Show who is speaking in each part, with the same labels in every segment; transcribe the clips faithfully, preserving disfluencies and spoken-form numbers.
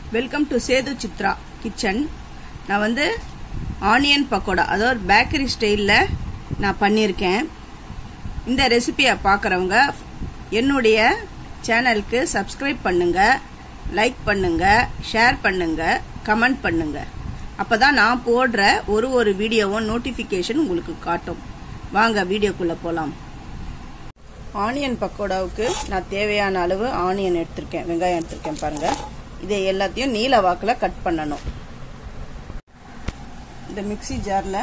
Speaker 1: Welcome to Sethu Chitra kitchen. நான் வந்து onion pakoda, அதாவது பேக்கரி ஸ்டைலில் நான் பண்ணியிருக்கேன். இந்த ரெசிபியை பார்க்குறவங்க என்னுடைய சேனலுக்கு சப்ஸ்கிரைப் பண்ணுங்க, லைக் பண்ணுங்க, ஷேர் பண்ணுங்க, கமெண்ட் பண்ணுங்க. அப்பதான் நான் போடுற ஒரு ஒரு வீடியோவும் நோட்டிஃபிகேஷன் உங்களுக்கு காட்டும். வாங்க வீடியோக்குள்ள போலாம். ஆனியன் பக்கோடாவுக்கு நான் தேவையான அளவு ஆனியன் எடுத்திருக்கேன், வெங்காயம் எடுத்திருக்கேன் பாருங்க. இதை எல்லாத்தையும் நீல வாக்கில் கட் பண்ணணும். இந்த மிக்ஸி ஜார்ல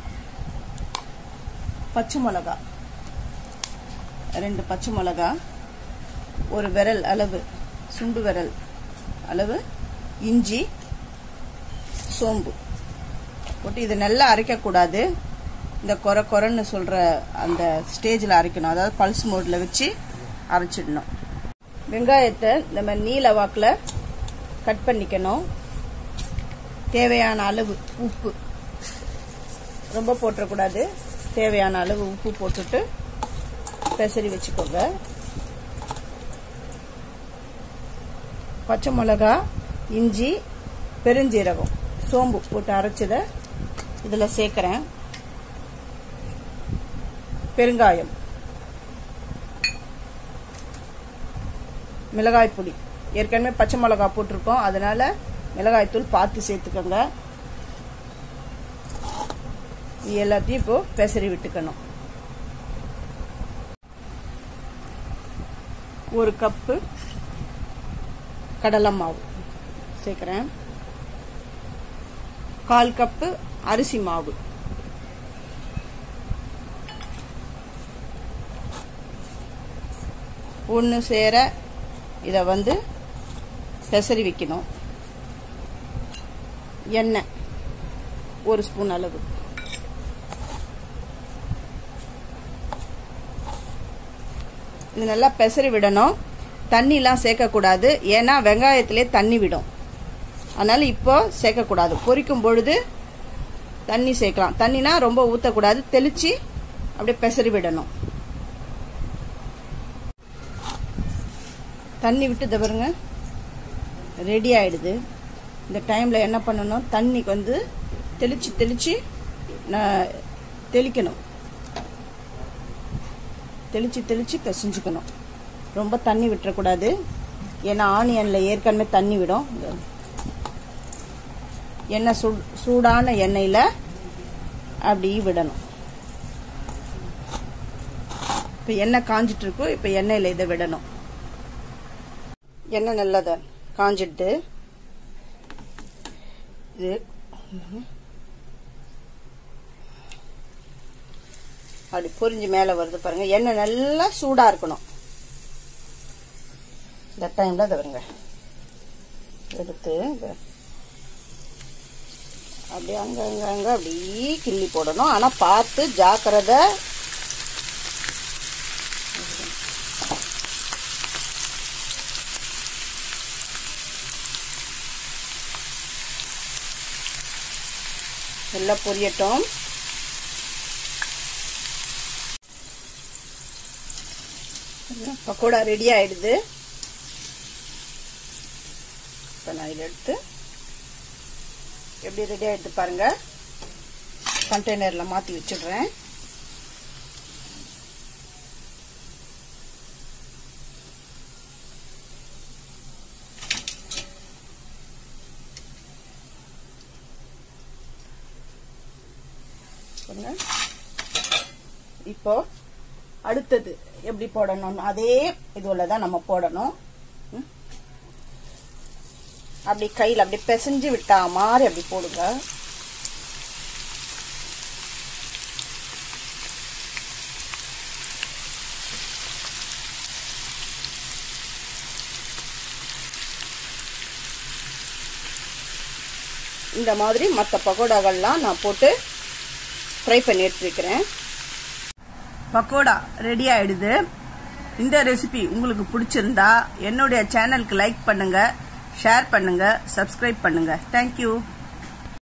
Speaker 1: பச்சை மிளகா, ரெண்டு பச்சை மிளகா, ஒரு விரல் அளவு சுண்டு விரல் அளவு இஞ்சி, சோம்பு போட்டு இதை நல்லா அரைக்கக்கூடாது. இந்த கொர கொரன்னு சொல்ற அந்த ஸ்டேஜில் அரைக்கணும், அதாவது பல்ஸ் மோட்ல வச்சு அரைச்சிடணும். வெங்காயத்தை இந்த மாதிரி நீல வாக்கில் கட் பண்ணிக்கணும். தேவையான அளவு உப்பு, ரொம்ப போட்டுறக்கூடாது, தேவையான அளவு உப்பு போட்டுட்டு பெசரி வச்சுக்கோங்க. பச்சை மிளகா, இஞ்சி, பெருஞ்சீரகம், சோம்பு போட்டு அரைச்சதை இதில் சேர்க்குறேன். பெருங்காயம், மிளகாய் பொடி, ஏற்கனவே பச்சை மிளகா போட்டிருக்கோம், அதனால மிளகாய் தூள் பார்த்து சேர்த்துக்கோங்க. இது எல்லாத்தையும் இப்போ பெசரி விட்டுக்கணும். ஒரு கப்பு கடலை மாவு சேர்க்கிறேன். கால் கப்பு அரிசி மாவு, ஒன்று சேர இதை வந்து பெசரி வைக்கணும். எண்ணெய் ஒரு ஸ்பூன் அளவு, இது நல்லா பெசரி விடணும். தண்ணிலாம் சேர்க்கக்கூடாது, ஏன்னா வெங்காயத்திலே தண்ணி விடும், அதனால இப்போ சேர்க்கக்கூடாது. பொரிக்கும் பொழுது தண்ணி சேர்க்கலாம். தண்ணினா ரொம்ப ஊற்றக்கூடாது, தெளிச்சு அப்படியே பெசரி விடணும். தண்ணி விட்டு தவறுங்க ரெடி ஆயிடுது. இந்த டைம்ல என்ன பண்ணணும், தண்ணிக்கு வந்து தெளிச்சு தெளிச்சு தெளிக்கணும். தெளிச்சு தெளிச்சு பிசைஞ்சுக்கணும். ரொம்ப தண்ணி விட்டுறக்கூடாது, ஏன்னா ஆனியன்ல ஏற்கனவே தண்ணி விடும். எண்ணெய் சூ சூடான எண்ணெயில அப்படி விடணும். இப்ப எண்ணெய் காஞ்சிட்டு இருக்கும், இப்ப எண்ணெயில இதை விடணும். எண்ணெய் நல்லத காஞ்சிட்டு இது அப்படி பொரிஞ்சு மேல வருது பாருங்க. எண்ணெய் நல்லா சூடா இருக்கணும். இந்த டைம்ல அதை வருங்க எடுத்து அப்படியே அங்க அங்க அங்க அப்படியே கிள்ளி போடணும். ஆனா பார்த்து ஜாக்கிரதை. நல்லா பொரியட்டும். பக்கோடா ரெடி ஆயிடுது. இப்ப நான் இதை எடுத்து எப்படி ரெடி ஆயிடுது பாருங்க. கண்டெய்னர்ல மாத்தி வச்சிடுறேன். இப்போ அடுத்தது எப்படி போடணும், அதே இதுலதான் நம்ம போடணும். அப்படி கையில் அப்படி பிசைஞ்சு விட்டா மாதிரி அப்படி போடுங்க. இந்த மாதிரி மற்ற பக்கோடாக்கள்லாம் நான் போட்டு ஃப்ரை பண்ணி எடுத்துக்கிறேன். பக்கோடா ரெடி ஆயிடுது. இந்த ரெசிபி உங்களுக்கு பிடிச்சிருந்தா என்னுடைய சேனலுக்கு லைக் பண்ணுங்க, ஷேர் பண்ணுங்க, சப்ஸ்கிரைப் பண்ணுங்க. தேங்க்யூ.